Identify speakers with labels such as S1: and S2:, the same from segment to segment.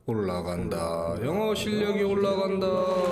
S1: 올라간다. 영어 실력이 올라간다.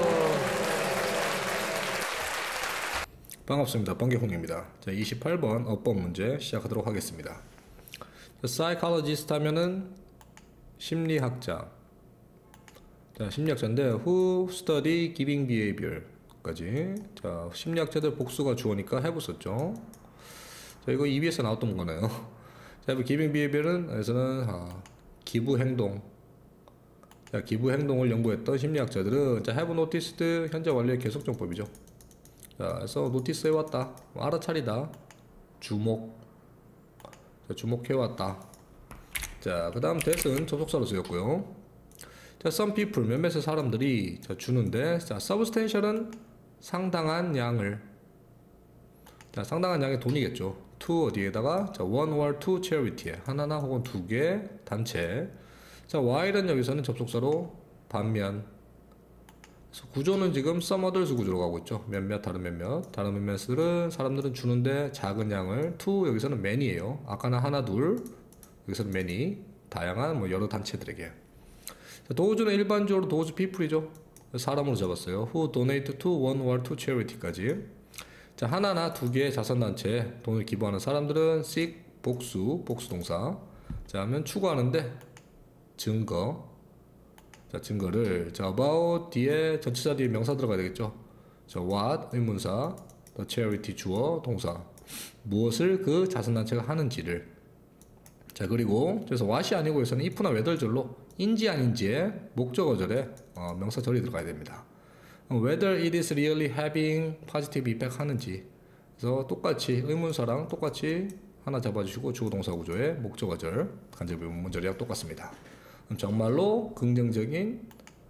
S1: 반갑습니다. 번개홍입니다. 자, 28번 어법 문제 시작하도록 하겠습니다. 자, psychologist 하면은 심리학자. 자, 심리학자인데 who study giving behavior 까지. 자, 심리학자들 복수가 주어니까 have 썼죠. 자, 이거 EBS에 나왔던 거네요. 자, giving behavior은 에서는 기부 행동. 자, 기부 행동을 연구했던 심리학자들은 자, have noticed 현재 완료의 계속정법이죠. 자, 그래서 notice 해왔다. 알아차리다. 주목. 자, 주목해왔다. 자, 그 다음 that은 접속사로 쓰였고요. 자, some people 몇몇의 사람들이 자, 주는데 자, substantial은 상당한 양을. 자, 상당한 양의 돈이겠죠. to 어디에다가 자, one or two charity에 하나나 혹은 두 개 단체. 자, while은 여기서는 접속사로 반면. 그래서 구조는 지금 some others 구조로 가고 있죠. 몇몇 다른 몇몇. 다른 몇몇들은 사람들은 주는데 작은 양을. to 여기서는 many예요. 아까는 하나 둘. 여기서는 many. 다양한 뭐 여러 단체들에게. 자, does는 일반적으로 those people이죠. 사람으로 잡았어요. who donate to one or two charity까지. 자, 하나나 두 개의 자선단체에 돈을 기부하는 사람들은 seek 복수 동사. 자, 하면 추구하는데 증거. 자, 증거를 자, about 뒤에 전치사 뒤에 명사 들어가야 되겠죠. 자, what 의문사, the charity 주어 동사. 무엇을 그 자선단체가 하는지를. 자, 그리고 그래서 what이 아니고 여기서는 if나 whether절로 인지 아닌지에 목적어절에 명사절이 들어가야 됩니다. whether it is really having positive effect 하는지. 그래서 똑같이 의문사랑 똑같이 하나 잡아주시고 주어동사 구조의 목적어절 간접 의문절이랑 똑같습니다. 정말로 긍정적인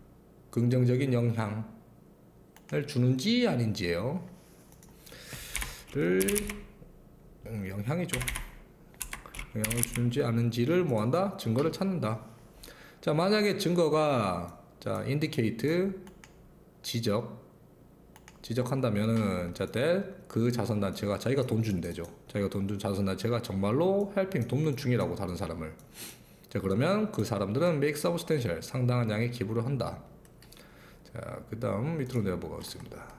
S1: 영향을 주는지 아닌지예요. 영향이죠. 영향을 주는지 아닌지를 뭐한다? 증거를 찾는다. 자, 만약에 증거가 자, indicate 지적한다면은 자, that 그 자선단체가 자기가 돈 준대죠. 자기가 돈 준 자선단체가 정말로 helping 돕는 중이라고 다른 사람을. 자, 그러면 그 사람들은 make substantial 상당한 양의 기부를 한다. 자, 그 다음 밑으로 내려보겠습니다.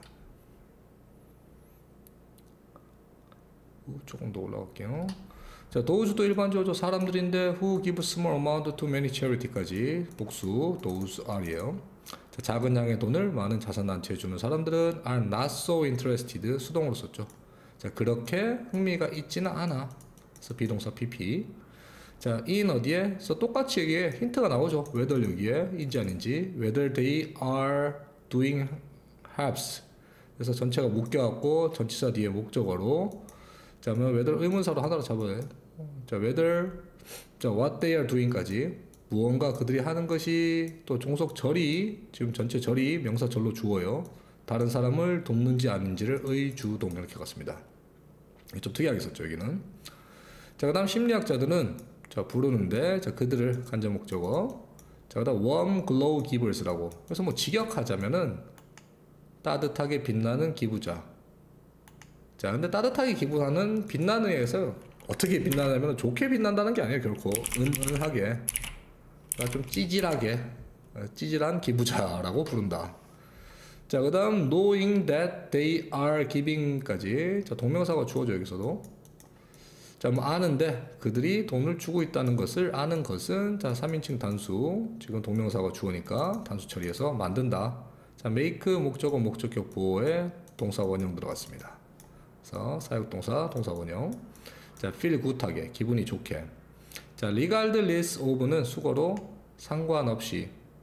S1: 조금 더 올라갈게요. 자, those도 일반적으로 사람들인데 who give small amount to many charity까지 복수 those are에요. 자, 작은 양의 돈을 많은 자선단체에 주는 사람들은 are not so interested 수동으로 썼죠. 자, 그렇게 흥미가 있지는 않아. 그래서 비동사 pp. 자, in 어디에?서 똑같이 여기에 힌트가 나오죠. whether 여기에 인지 아닌지. whether they are doing helps. 그래서 전체가 묶여갖고 전치사 뒤에 목적어로. 자, 그러면 whether 의문사로 하나로 잡아요. 자, whether 자, what they are doing까지. 무언가 그들이 하는 것이 또 종속절이 지금 전체 절이 명사절로 주어요. 다른 사람을 돕는지 아닌지를 의주동 이렇게 갔습니다. 좀 특이하게 썼죠 여기는. 자, 그 다음 심리학자들은 자, 부르는데 자, 그들을 간접 목적어. 자, 그 다음 warm glow givers라고. 그래서 뭐 직역하자면은 따뜻하게 빛나는 기부자. 자, 근데 따뜻하게 기부하는 빛나는 에서 어떻게 빛나냐면 좋게 빛난다는 게 아니에요. 결코 은은하게 좀 찌질한 기부자라고 부른다. 자, 그 다음 knowing that they are giving까지. 자, 동명사가 주어져 여기서도. 자, 뭐 아는데 그들이 돈을 주고 있다는 것을 아는 것은 자, 3인칭 단수. 지금 동명사가 주어니까 단수 처리해서 만든다. 자, make 목적어 목적격 보호에 동사 원형 들어갔습니다. 그래서 사역동사 동사 원형. 자, feel good하게 기분이 좋게. 자, regardless of는 수거로 상관없이.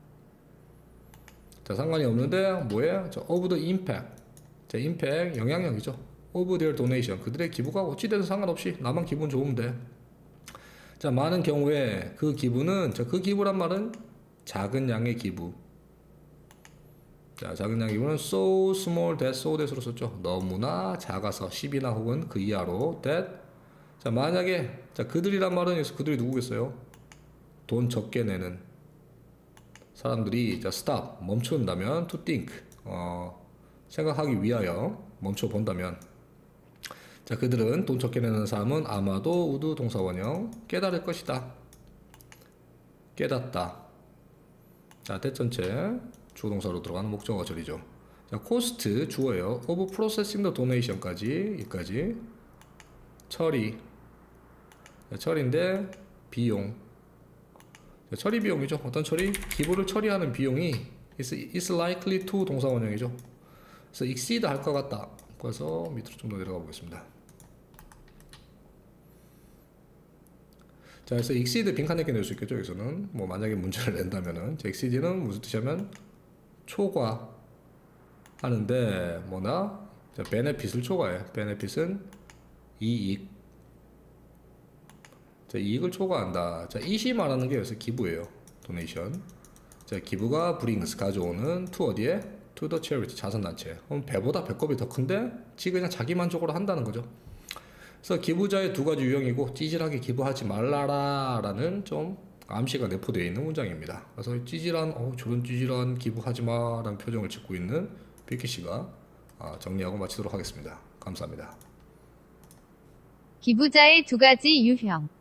S1: 자, 상관이 없는데 뭐예요? 자, of the impact. 자, impact 영향력이죠. of their donation 그들의 기부가 어찌되든 상관없이 나만 기분 좋으면 돼. 자, 많은 경우에 그 기부는 자, 그 기부란 말은 작은 양의 기부. 자, 작은 양의 기부는 so small that so that으로 썼죠. 너무나 작아서 10이나 혹은 그 이하로 that. 자, 만약에 자, 그들이란 말은 여기서 그들이 누구겠어요? 돈 적게 내는 사람들이 자, stop 멈춘다면 to think 생각하기 위하여 멈춰 본다면. 자, 그들은 돈 적게 내는 사람은 아마도 우드 동사원형 깨달을 것이다. 깨닫다. 자, 대 전체 주동사로 들어가는 목적어가 절이죠. 자, 코스트 주어예요. of processing the donation까지 여기까지 처리. 자, 처리인데 비용. 자, 처리 비용이죠. 어떤 처리? 기부를 처리하는 비용이 is likely to 동사 원형이죠. 그래서 exceed 할 것 같다. 그래서 밑으로 좀 더 내려가 보겠습니다. 자, 그래서 exceed 빈칸 넣기 낼 수 있겠죠. 여기서는 뭐 만약에 문제를 낸다면은 exceed는 무슨 뜻이냐면 초과 하는데 뭐나 자, benefit을 초과해. benefit은 이익. 자, 이익을 초과한다. 자, 이시 말하는 게 여기서 기부예요. donation. 자, 기부가 brings 가져오는 to 어디에? to the charity 자선단체. 그럼 배보다 배꼽이 더 큰데 지 그냥 자기 만족으로 한다는 거죠. 그래서 기부자의 두 가지 유형이고 찌질하게 기부하지 말라라 라는 좀 암시가 내포되어 있는 문장입니다. 그래서 찌질한 저런 찌질한 기부하지 마 라는 표정을 짓고 있는 비키씨가 정리하고 마치도록 하겠습니다. 감사합니다.
S2: 기부자의 두 가지 유형.